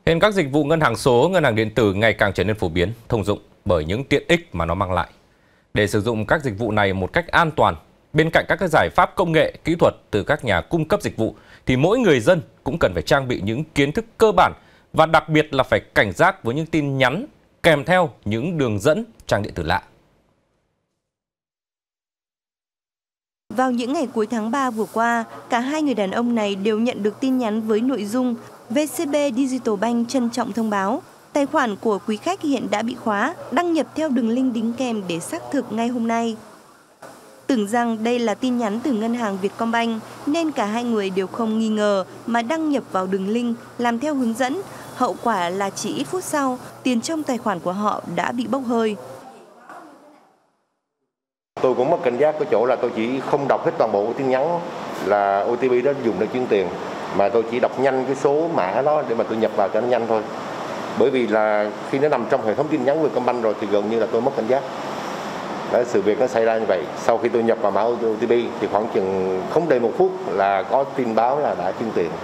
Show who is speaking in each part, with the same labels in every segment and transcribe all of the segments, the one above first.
Speaker 1: Hiện các dịch vụ ngân hàng số, ngân hàng điện tử ngày càng trở nên phổ biến, thông dụng bởi những tiện ích mà nó mang lại. Để sử dụng các dịch vụ này một cách an toàn, bên cạnh các giải pháp công nghệ, kỹ thuật từ các nhà cung cấp dịch vụ, thì mỗi người dân cũng cần phải trang bị những kiến thức cơ bản và đặc biệt là phải cảnh giác với những tin nhắn kèm theo những đường dẫn trang điện tử lạ.
Speaker 2: Vào những ngày cuối tháng 3 vừa qua, cả hai người đàn ông này đều nhận được tin nhắn với nội dung VCB Digital Bank trân trọng thông báo, tài khoản của quý khách hiện đã bị khóa, đăng nhập theo đường link đính kèm để xác thực ngay hôm nay. Tưởng rằng đây là tin nhắn từ ngân hàng Vietcombank nên cả hai người đều không nghi ngờ mà đăng nhập vào đường link làm theo hướng dẫn. Hậu quả là chỉ ít phút sau, tiền trong tài khoản của họ đã bị bốc hơi.
Speaker 3: Tôi cũng mất cảnh giác ở chỗ là tôi chỉ không đọc hết toàn bộ tin nhắn là OTP đó dùng để chuyển tiền, mà tôi chỉ đọc nhanh cái số mã đó để mà tôi nhập vào cho nó nhanh thôi. Bởi vì là khi nó nằm trong hệ thống tin nhắn Vietcombank rồi thì gần như là tôi mất cảnh giác. Đó, sự việc nó xảy ra như vậy. Sau khi tôi nhập vào mã OTP thì khoảng chừng không đầy 1 phút là có tin báo là đã chuyển tiền.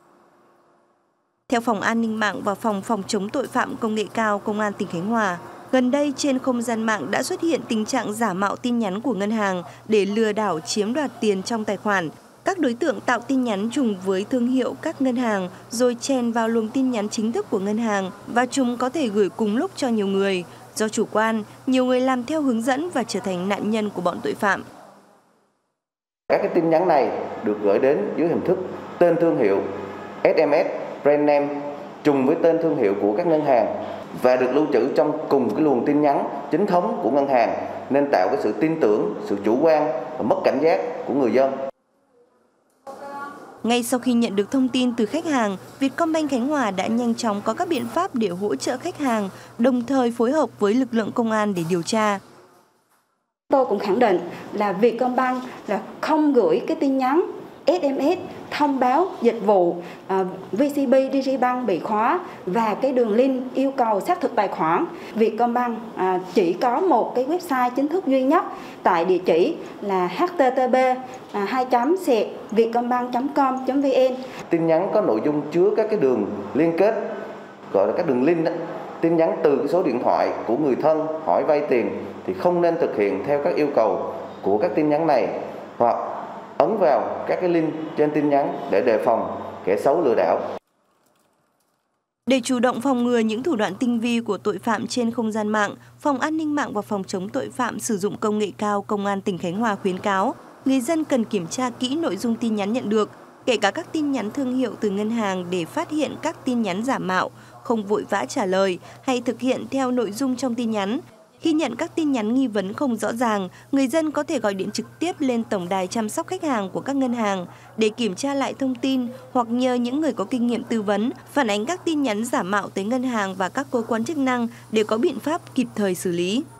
Speaker 2: Theo Phòng An ninh mạng và Phòng chống tội phạm công nghệ cao Công an tỉnh Khánh Hòa, gần đây trên không gian mạng đã xuất hiện tình trạng giả mạo tin nhắn của ngân hàng để lừa đảo chiếm đoạt tiền trong tài khoản. Các đối tượng tạo tin nhắn trùng với thương hiệu các ngân hàng rồi chèn vào luồng tin nhắn chính thức của ngân hàng và chúng có thể gửi cùng lúc cho nhiều người. Do chủ quan, nhiều người làm theo hướng dẫn và trở thành nạn nhân của bọn tội phạm.
Speaker 4: Các cái tin nhắn này được gửi đến dưới hình thức tên thương hiệu, SMS, brand name trùng với tên thương hiệu của các ngân hàng và được lưu trữ trong cùng cái luồng tin nhắn chính thống của ngân hàng, nên tạo cái sự tin tưởng, sự chủ quan và mất cảnh giác của người dân.
Speaker 2: Ngay sau khi nhận được thông tin từ khách hàng, Vietcombank Khánh Hòa đã nhanh chóng có các biện pháp để hỗ trợ khách hàng, đồng thời phối hợp với lực lượng công an để điều tra.
Speaker 5: Tôi cũng khẳng định là Vietcombank là không gửi cái tin nhắn SMS thông báo dịch vụ VCB Digibank bị khóa và cái đường link yêu cầu xác thực tài khoản. Vietcombank chỉ có một cái website chính thức duy nhất tại địa chỉ là http://vietcombank.com.vn.
Speaker 4: Tin nhắn có nội dung chứa các cái đường liên kết, gọi là các đường link đó. Tin nhắn từ cái số điện thoại của người thân hỏi vay tiền thì không nên thực hiện theo các yêu cầu của các tin nhắn này, hoặc ấn vào các cái link trên tin nhắn để đề phòng kẻ xấu lừa đảo.
Speaker 2: Để chủ động phòng ngừa những thủ đoạn tinh vi của tội phạm trên không gian mạng, Phòng An ninh mạng và Phòng chống tội phạm sử dụng công nghệ cao Công an tỉnh Khánh Hòa khuyến cáo người dân cần kiểm tra kỹ nội dung tin nhắn nhận được, kể cả các tin nhắn thương hiệu từ ngân hàng để phát hiện các tin nhắn giả mạo, không vội vã trả lời hay thực hiện theo nội dung trong tin nhắn. Khi nhận các tin nhắn nghi vấn không rõ ràng, người dân có thể gọi điện trực tiếp lên tổng đài chăm sóc khách hàng của các ngân hàng để kiểm tra lại thông tin hoặc nhờ những người có kinh nghiệm tư vấn, phản ánh các tin nhắn giả mạo tới ngân hàng và các cơ quan chức năng để có biện pháp kịp thời xử lý.